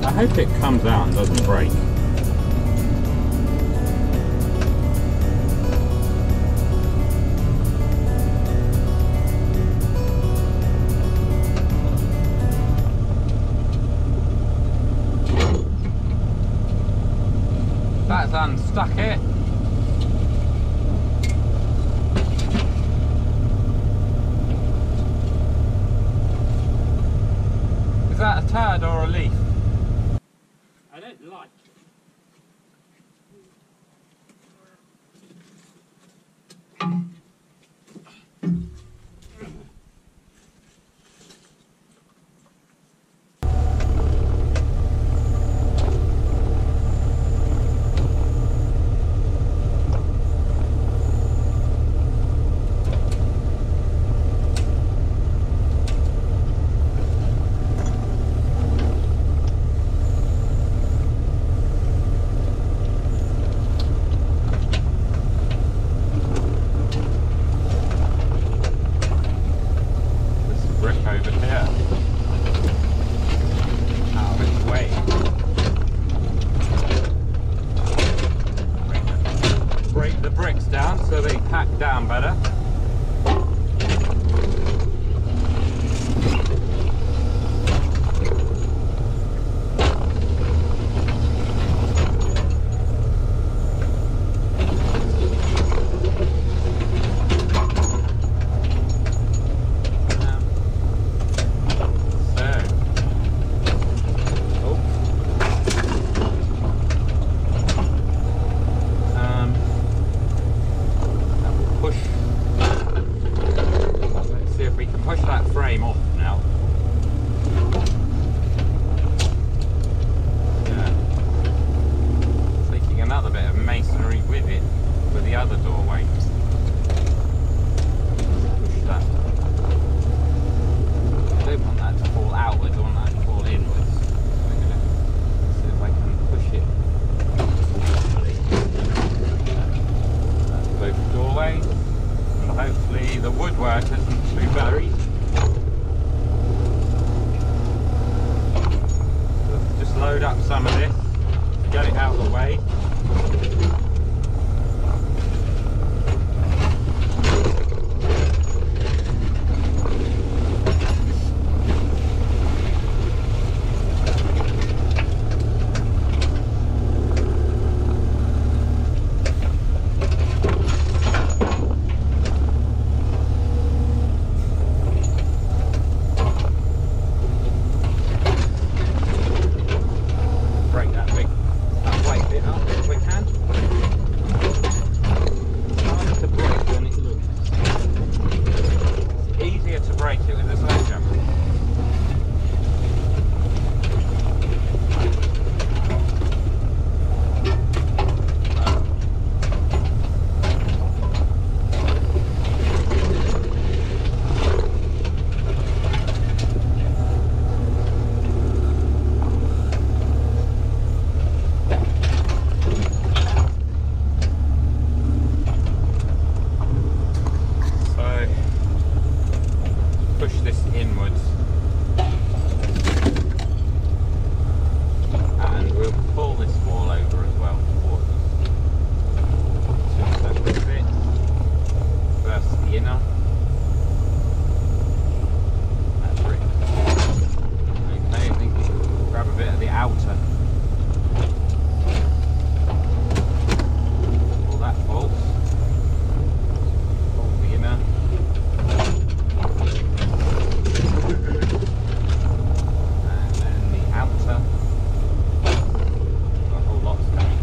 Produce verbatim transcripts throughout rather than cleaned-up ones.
I hope it comes out and doesn't break. That's unstuck it. Is that a turd or a leaf? I don't like it. Down better. Some of this, get it out of the way.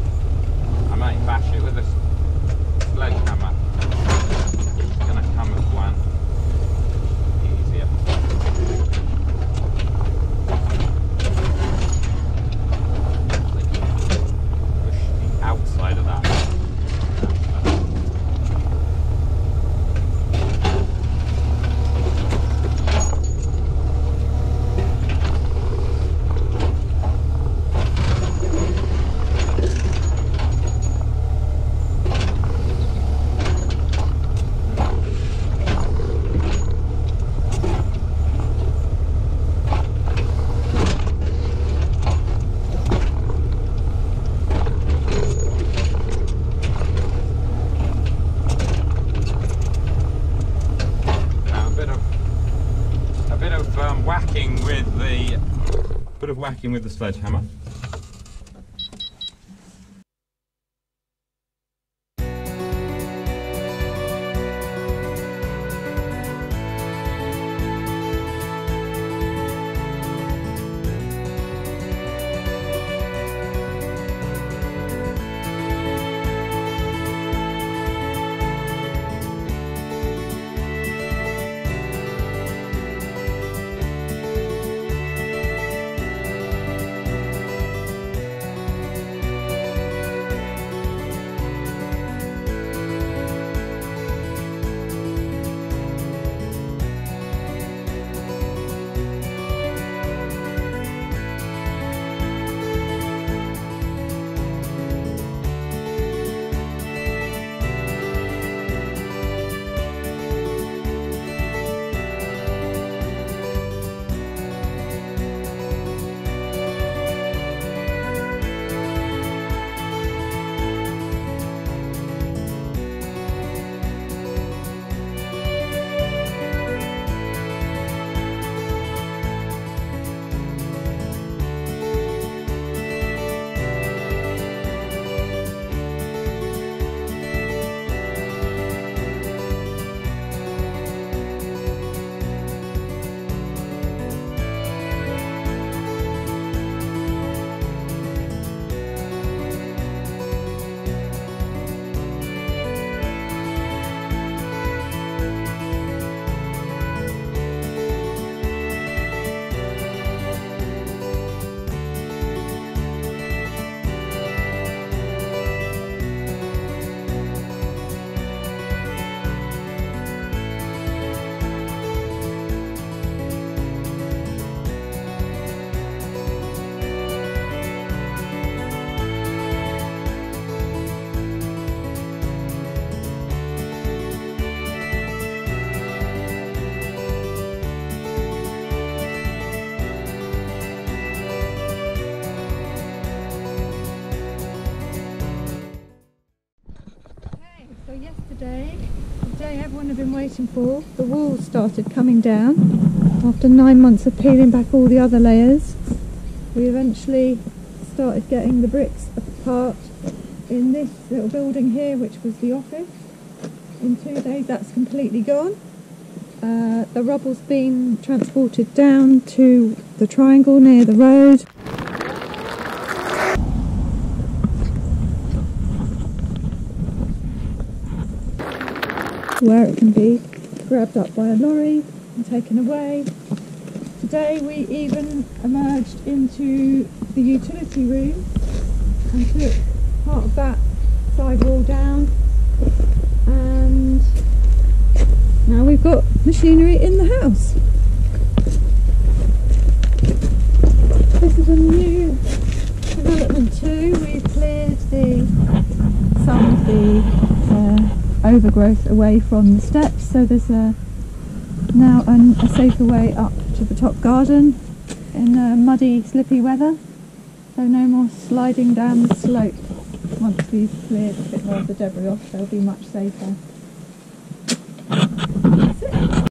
Bash it with a sledgehammer. It's going to come whacking with the bit of whacking with the sledgehammer. So yesterday, the day everyone had been waiting for, the walls started coming down. After nine months of peeling back all the other layers, we eventually started getting the bricks apart in this little building here, which was the office. In two days that's completely gone. Uh, the rubble's been transported down to the triangle near the road. Where it can be grabbed up by a lorry and taken away. Today we even emerged into the utility room and took part of that side wall down, and now we've got machinery in the house. This is a new development too. We've cleared the some of the uh, overgrowth away from the steps, so there's a now an, a safer way up to the top garden in uh, muddy, slippy weather, so no more sliding down the slope. Once we've cleared a bit more of the debris off, they'll be much safer. That's it.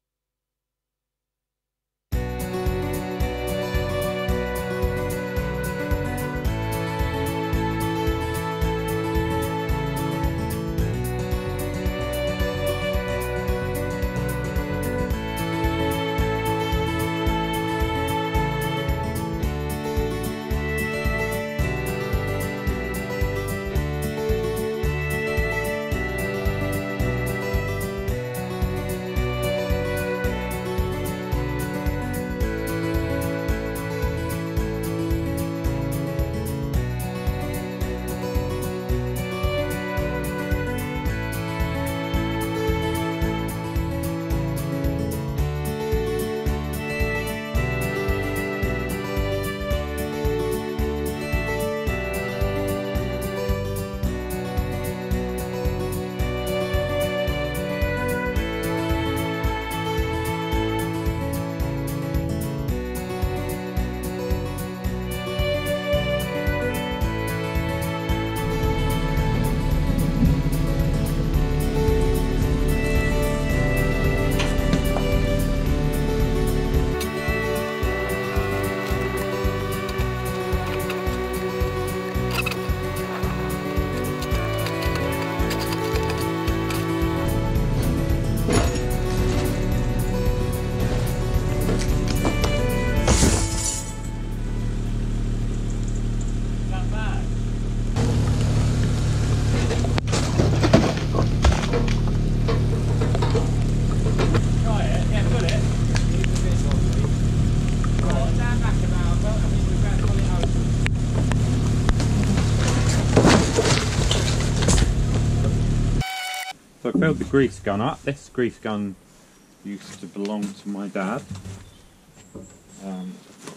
filled the grease gun up. This grease gun used to belong to my dad. Um,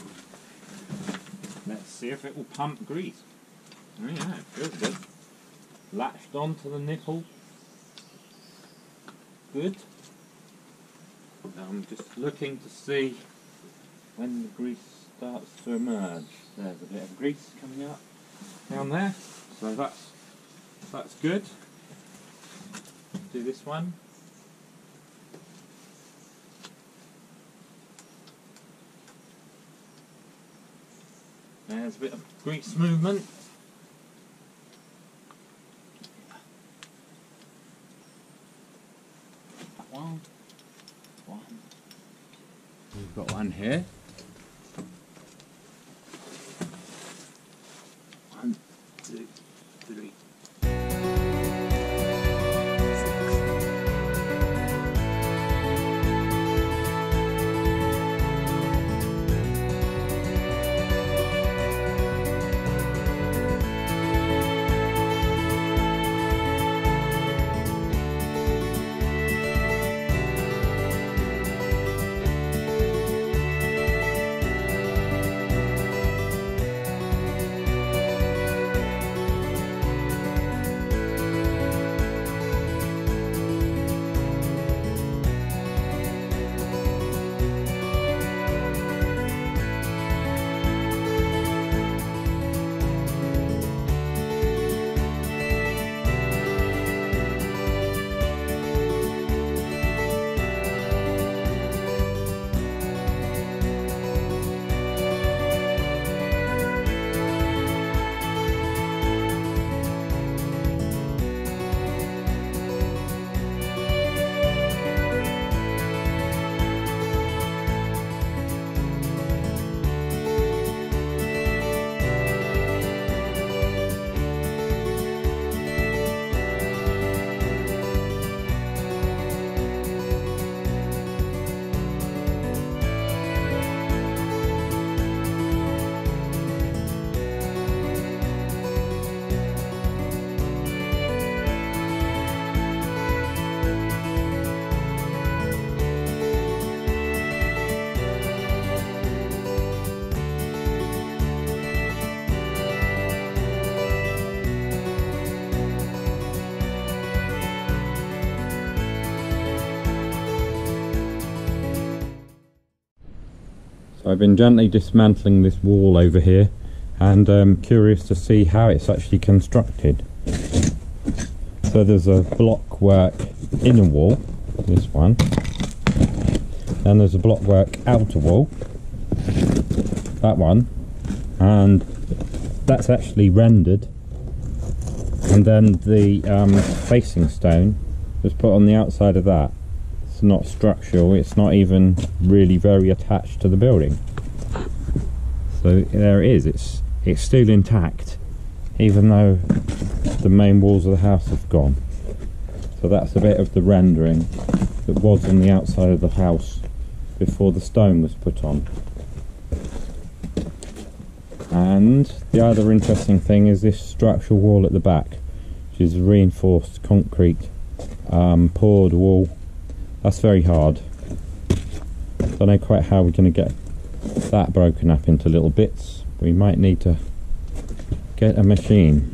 let's see if it will pump grease. Oh yeah, it feels good. Latched onto the nipple. Good. I'm just looking to see when the grease starts to emerge. There's a bit of grease coming up down there, so that's that's good. Do this one. There's a bit of grease movement. One, one. We've got one here. One, two, three. I've been gently dismantling this wall over here, and I'm curious to see how it's actually constructed. So there's a block work inner wall, this one, and there's a block work outer wall, that one, and that's actually rendered, and then the um, facing stone was put on the outside of that. It's not structural, it's not even really very attached to the building. So there it is, it's, it's still intact, even though the main walls of the house have gone. So that's a bit of the rendering that was on the outside of the house before the stone was put on. And the other interesting thing is this structural wall at the back, which is reinforced concrete um, poured wall. That's very hard. Don't know quite how we're going to get that broken up into little bits. We might need to get a machine.